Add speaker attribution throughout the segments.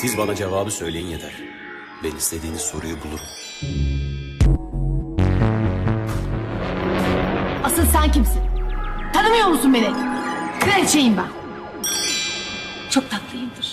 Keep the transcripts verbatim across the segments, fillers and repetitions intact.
Speaker 1: Siz bana cevabı söyleyin yeter. Ben istediğiniz soruyu bulurum.
Speaker 2: Asıl sen kimsin? Tanımıyor musun beni? Kraliçeyim ben. Çok tatlıyımdır.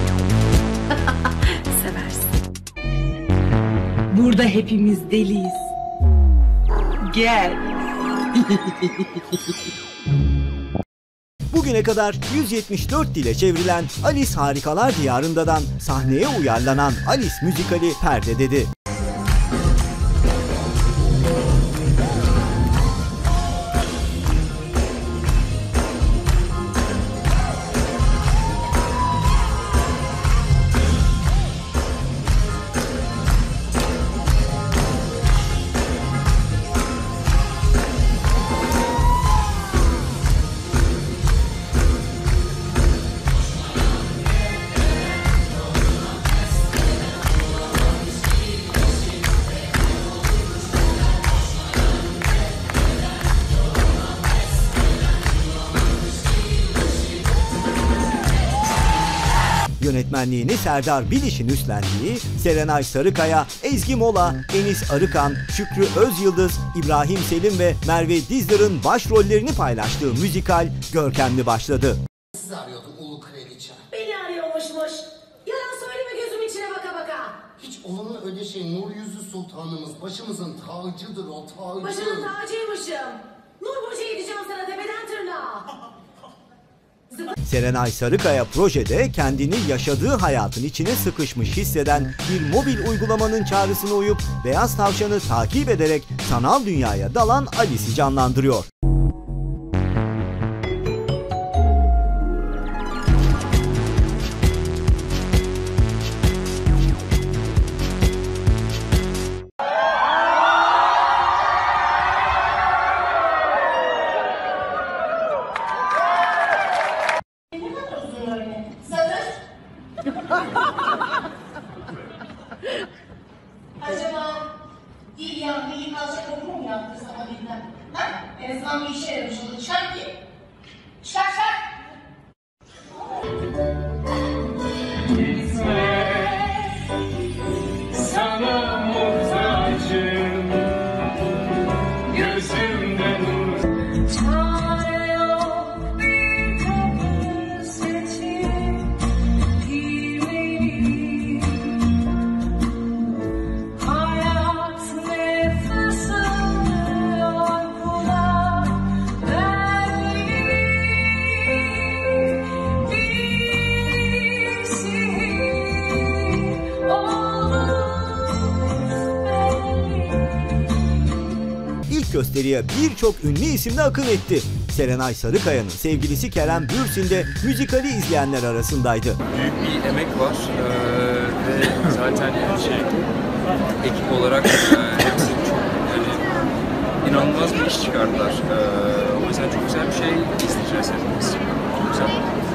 Speaker 2: Seversin.
Speaker 3: Burada hepimiz deliyiz. Gel.
Speaker 4: Bugüne kadar yüz yetmiş dört dile çevrilen Alice Harikalar Diyarında'dan sahneye uyarlanan Alice müzikali perdededir. Yönetmenliğini Serdar Biliş'in üstlendiği Serenay Sarıkaya, Ezgi Mola, Enis Arıkan, Şükrü Özyıldız, İbrahim Selim ve Merve Dizdar'ın başrollerini paylaştığı müzikal görkemli başladı.
Speaker 5: Sizi arıyordum ulu kraliçe.
Speaker 2: Beni arıyormuşmuş. Yalan söyleme gözüm içine baka baka.
Speaker 5: Hiç olur mu öyle şey? Nur yüzlü sultanımız başımızın tacıdır o tacı.
Speaker 2: Başının tacıymışım. Nur Burcu edeceğim sana tepeden tırnağa.
Speaker 4: Serenay Sarıkaya projede kendini yaşadığı hayatın içine sıkışmış hisseden bir mobil uygulamanın çağrısına uyup Beyaz Tavşan'ı takip ederek sanal dünyaya dalan Alice'i canlandırıyor.
Speaker 6: Acaba dil yandığı yıkılacak okul mu yaptırsam o dilden? Ha? En azından bir işe yaramış olur. Çıkar ki. Çıkar çıkar.
Speaker 7: Sana muhtacım, gözümden nur. Çare yok bir kapı seçip girmeliyim. Hayat nefes alıyor kulağa vermeliyim. Bir sihir olur belli.
Speaker 4: İlk gösteriye birçok ünlü isim de akın etti. Serenay Sarıkaya'nın sevgilisi Kerem Bürsin de müzikali izleyenler arasındaydı.
Speaker 8: Büyük bir emek var ee, ve zaten şey, ekip olarak e, hepsi çok yani inanılmaz bir iş çıkardılar. Ee, o yüzden çok güzel bir şey izleyeceğiz hepimiz. Çok güzel.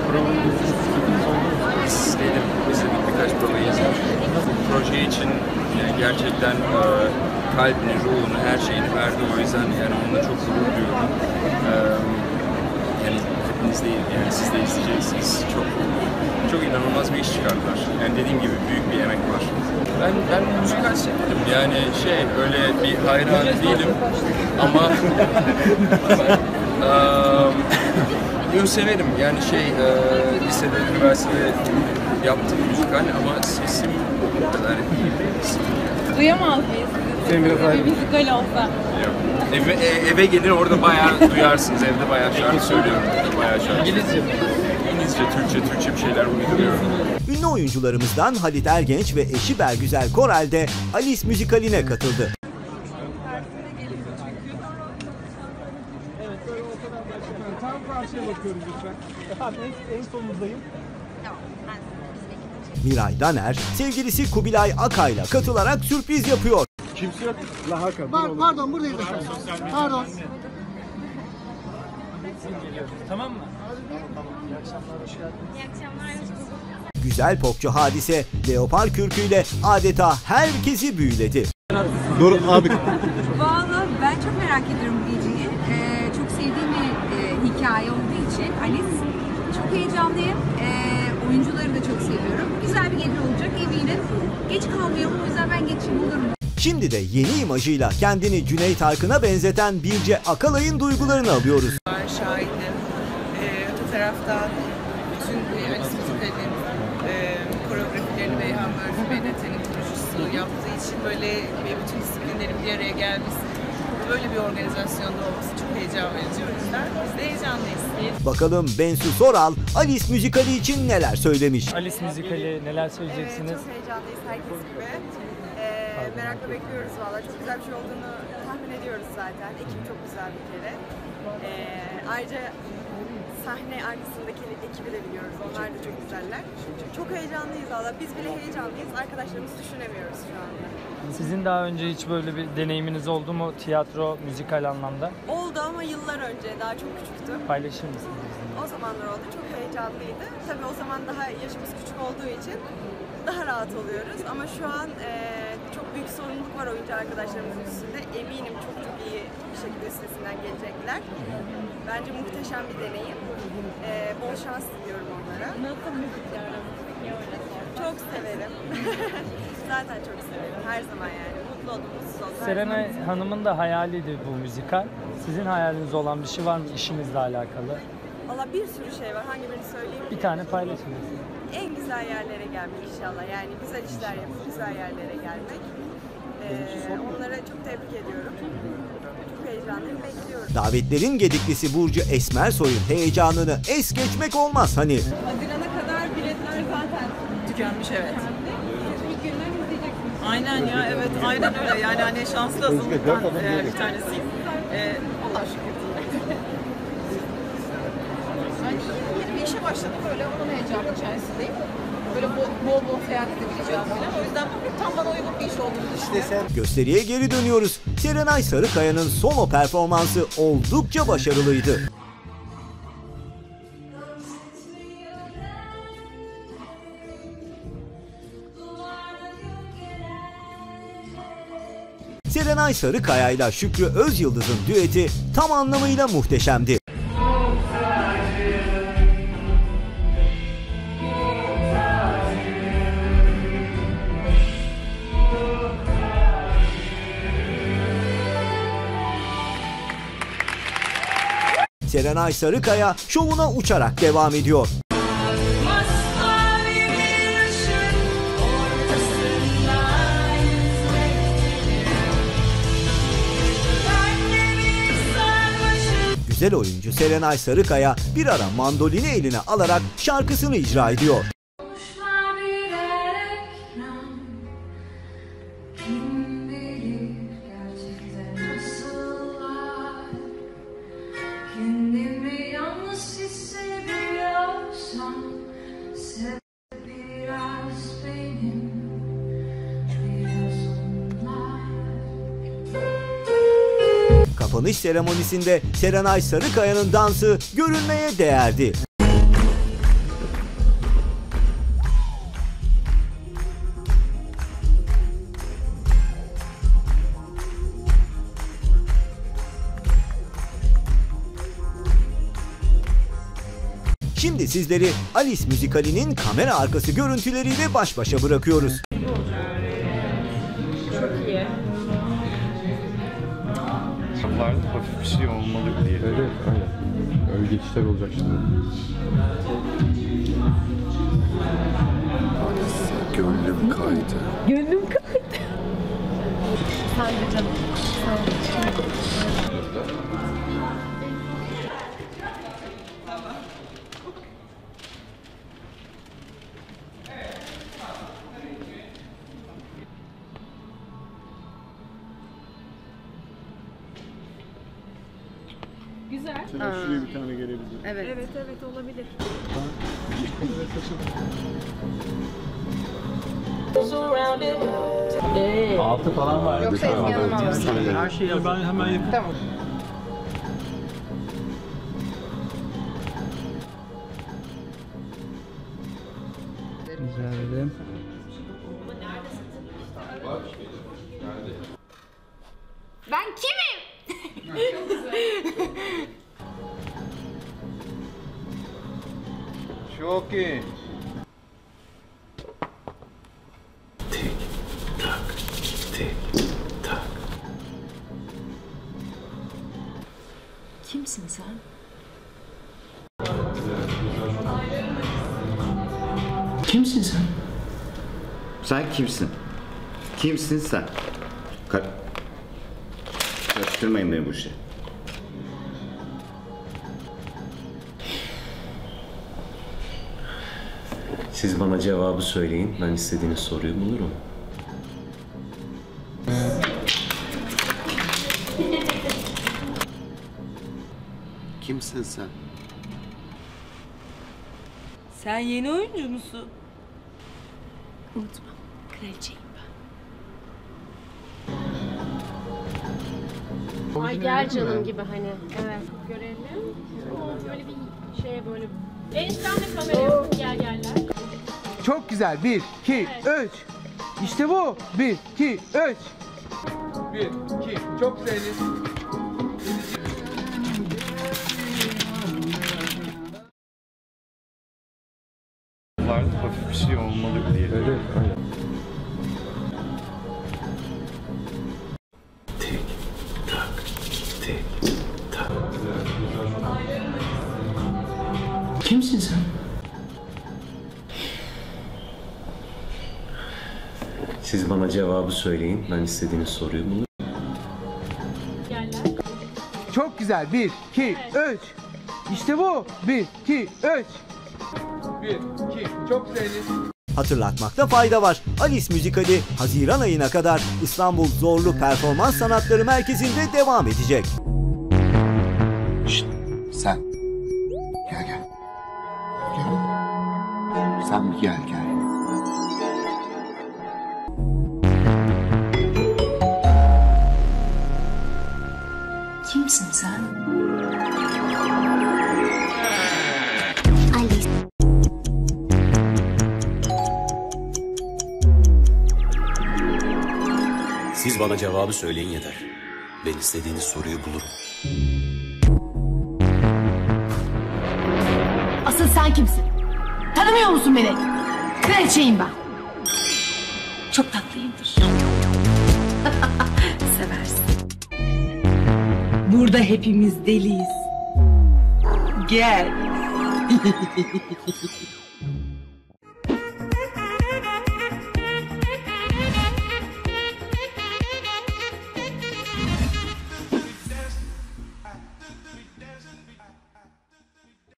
Speaker 8: İzledim, izledik birkaç provayı izledik. Bu proje için yani gerçekten e, kalbini, ruhunu, her şeyini verdi. O yüzden yani onunla çok gurur duyuyorum. Ee, yani hepiniz de, yani siz de izleyeceksiniz. Çok çok inanılmaz bir iş çıkardılar. Yani dediğim gibi büyük bir emek var. Ben ben müzikal sevdim. Yani şey öyle bir hayran değilim ama um, severim. Yani şey e, lisede, üniversitede yaptım müzikal ama sesim o kadar iyi bir
Speaker 9: Duyamaz mıyız?
Speaker 7: Senin biraz ayrı.
Speaker 9: Bir müzikal olsa.
Speaker 8: Eve, e, eve gelin orada bayağı duyarsınız. Evde bayağı şarkı söylüyorum. Bayağı şarkı. İngilizce. İngilizce, Türkçe, Türkçe bir şeyler uyduruyorum.
Speaker 4: Ünlü oyuncularımızdan Halit Ergenç ve eşi Bergüzel Korel de Alice müzikaline katıldı.
Speaker 7: Evet, böyle ortadan başlayalım. Tam karşıya bakıyoruz lütfen. Efendim en, en sonunuzdayım.
Speaker 4: Miray Daner, sevgilisi Kubilay Akay'la katılarak sürpriz yapıyor.
Speaker 7: Kimse yok. La Hakan.
Speaker 5: Pardon, pardon buradayız efendim. Pardon.
Speaker 7: Tamam mı?
Speaker 9: İyi akşamlar.
Speaker 4: Güzel popçu Hadise, leopar kürküyle adeta herkesi büyüledi.
Speaker 7: Dur abi.
Speaker 9: Vallahi ben çok merak ediyorum bu geceyi. Ee, çok sevdiğim bir e, hikaye olduğu için Alice. Çok heyecanlıyım. Ee, Oyuncuları da çok seviyorum. Güzel bir gece olacak eminim. Geç kalmayalım, o yüzden ben geçeyim, olur mu?
Speaker 4: Şimdi de yeni imajıyla kendini Cüneyt Arkın'a benzeten Birce Akalay'ın duygularını alıyoruz.
Speaker 10: Şahidim. Ee, öte taraftan bütün Alice Müzikali'nin e, koreografilerini Beyhan Murphy Bennett'in kurucusunu yaptığı için böyle bütün disiplinlerin bir araya gelmesi, böyle bir organizasyonda olması çok heyecan verici. O yüzden biz de heyecanlıyız.
Speaker 4: Bakalım Bensu Soral Alice Müzikali için neler söylemiş?
Speaker 7: Alice Müzikali neler söyleyeceksiniz?
Speaker 10: Evet, çok heyecanlıyız herkes gibi. Ee, merakla bekliyoruz valla. Çok güzel bir şey olduğunu tahmin ediyoruz zaten. Ekip çok güzel bir kere. Ee, ayrıca sahne arkasındaki ekibi de biliyoruz. Onlar da çok güzeller. Çok heyecanlıyız valla. Biz bile heyecanlıyız. Arkadaşlarımızı düşünemiyoruz şu anda.
Speaker 7: Sizin daha önce hiç böyle bir deneyiminiz oldu mu tiyatro, müzikal anlamda?
Speaker 10: Oldu ama yıllar önce. Daha çok küçüktüm.
Speaker 7: Paylaşır mısınız bizimle?
Speaker 10: O zamanlar oldu. Çok heyecanlıydı. Tabii o zaman daha yaşımız küçük olduğu için daha rahat oluyoruz. Ama şu an e, çok büyük sorumluluk var oyuncu arkadaşlarımızın üstünde. Eminim çok çok iyi bir şekilde üstesinden gelecekler. Bence muhteşem bir deneyim. E, bol şans diliyorum onlara. Nasıl müzik Çok severim. Zaten çok severim. Her zaman yani. Mutlu oldum, mutsuz oldum.
Speaker 7: Serenay Hanım'ın da hayaliydi bu müzikal. Sizin hayaliniz olan bir şey var mı işinizle alakalı?
Speaker 10: Valla bir sürü şey var. Hangi birini söyleyeyim?
Speaker 7: Bir tane paylaşın.
Speaker 10: En güzel yerlere gelmek inşallah. Yani güzel işler yapıp güzel yerlere gelmek. Ee, onlara çok tebrik ediyorum. Çok heyecanlıyım, bekliyorum.
Speaker 4: Davetlerin gediklisi Burcu Esmersoy'un heyecanını es geçmek olmaz hani.
Speaker 9: Haziran'a kadar biletler zaten
Speaker 10: Tükenmiş, evet.
Speaker 9: ilk günden izleyeceksiniz.
Speaker 10: Aynen ya, evet, aynen öyle. Yani hani şanslı azınlıktan e, bir tanesiyim. E, Allah şükür. Yeni bir işe başladım, böyle onun heyecanı içerisindeyim. Böyle bol bol, bol seyahat edebileceğim falan. O yüzden bu tam bana uygun bir iş olduğunu düşünüyorum.
Speaker 4: Gösteriye geri dönüyoruz. Serenay Sarıkaya'nın solo performansı oldukça başarılıydı. Serenay Sarıkaya ile Şükrü Özyıldız'ın düeti tam anlamıyla muhteşemdi. Serenay Sarıkaya şovuna uçarak devam ediyor. Güzel oyuncu Serenay Sarıkaya bir ara mandolini eline alarak şarkısını icra ediyor. Kapanış seremonisinde Serenay Sarıkaya'nın dansı görülmeye değerdi. Şimdi sizleri Alice Müzikali'nin kamera arkası görüntüleriyle baş başa bırakıyoruz.
Speaker 9: Çok iyi.
Speaker 11: Hafif bir şey olmalı diye. Evet, aynen. Öyle geçişler olacak şimdi.
Speaker 5: Gönlüm kaydı.
Speaker 2: Gönlüm kaydı. Sen de canım. Sen de.
Speaker 9: Güzel.
Speaker 11: Şuraya bir tane gelebilir.
Speaker 9: Evet. Evet, evet olabilir.
Speaker 7: Altı falan var.
Speaker 9: Yoksa Ezgi Hanım almasın.
Speaker 7: Her şeyi ben hemen yapayım.
Speaker 9: Tamam.
Speaker 7: Rica ederim.
Speaker 2: Ben kimim?
Speaker 11: Çok iyi.
Speaker 12: Kimsin sen? Sen kimsin? Kimsin sen? Ka Karıştırmayın beni bu işe. Siz bana cevabı söyleyin, ben istediğiniz soruyu bulurum.
Speaker 1: Kimsin sen?
Speaker 3: Sen yeni oyuncu musun?
Speaker 2: Unutma. Kraliçeyim ben.
Speaker 13: Ay gel canım gibi hani. Evet. Görelim. O böyle bir şeye böyle. Enişten de kameraya gel geller.
Speaker 14: Çok güzel. Bir, iki, üç. İşte bu. Bir, iki, üç. Bir, iki. Çok güzeliz.
Speaker 11: Vardı hafif bir şey olmalı diye. Evet, aynen.
Speaker 12: Tik tak, tik tak. Kimsin sen? Siz bana cevabı söyleyin, ben istediğiniz soruyu bulurum.
Speaker 14: Çok güzel. Bir, iki, üç. İşte bu. Bir, iki, üç. Bir, iki. Çok güzeliz.
Speaker 4: Hatırlatmakta fayda var. Alice müzikali Haziran ayına kadar İstanbul Zorlu Performans Sanatları Merkezi'nde devam edecek.
Speaker 5: Şşt, sen. Gel gel. Gel. Sen bir gel gel.
Speaker 2: Kimsin sen?
Speaker 1: Siz bana cevabı söyleyin yeter. Ben istediğiniz soruyu bulurum.
Speaker 2: Asıl sen kimsin? Tanımıyor musun beni? Kraliçeyim ben. Çok tatlıyımdır. Seversin.
Speaker 3: Burada hepimiz deliyiz. Gel.